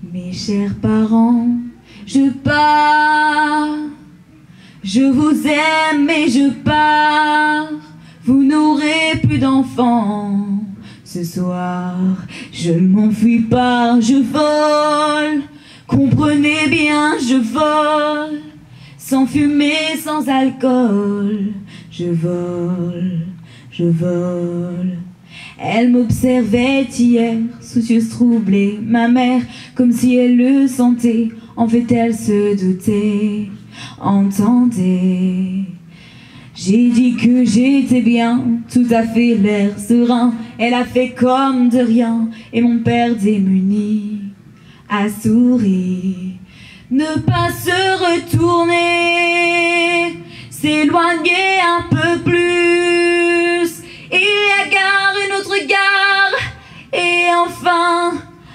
Mes chers parents, je pars. Je vous aime et je pars. Vous n'aurez plus d'enfants. Ce soir, je ne m'enfuis pas, je vole. Comprenez bien, je vole. Sans fumée, sans alcool. Je vole, je vole. Elle m'observait hier, soucieuse, troublée, ma mère, comme si elle le sentait. En fait, elle se doutait, entendait. J'ai dit que j'étais bien, tout à fait l'air serein. Elle a fait comme de rien, et mon père démuni a souri. Ne pas se retourner, s'éloigner un peu plus. Il y a gare, une autre gare, et enfin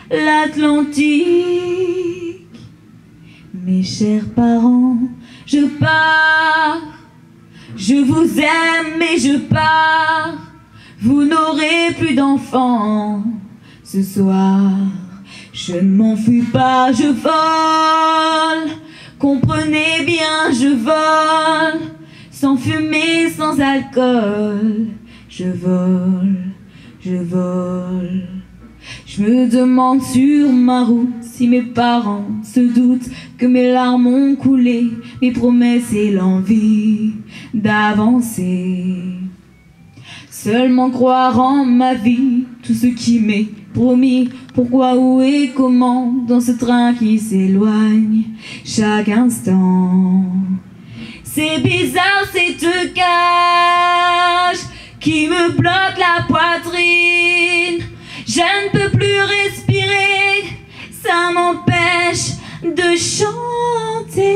l'Atlantique. Mes chers parents, je pars. Je vous aime et je pars. Vous n'aurez plus d'enfants. Ce soir, je ne m'enfuis pas, je vole. Comprenez bien, je vole. Sans fumée, sans alcool. Je vole, je vole. Je me demande sur ma route si mes parents se doutent que mes larmes ont coulé, mes promesses et l'envie d'avancer. Seulement croire en ma vie, tout ce qui m'est promis. Pourquoi, où et comment, dans ce train qui s'éloigne chaque instant. C'est bizarre cette cage qui me bloque la poitrine. Je ne peux plus respirer, ça m'empêche de chanter.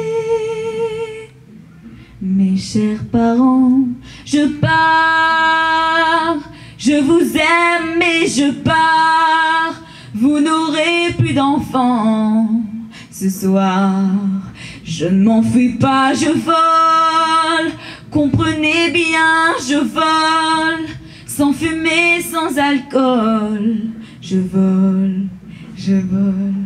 Mes chers parents, je pars. Je vous aime et je pars. Vous n'aurez plus d'enfants. Ce soir, je ne m'enfuis pas, je vole. Comprenez bien, je vole. Sans fumée, sans alcool. Je vole, je vole.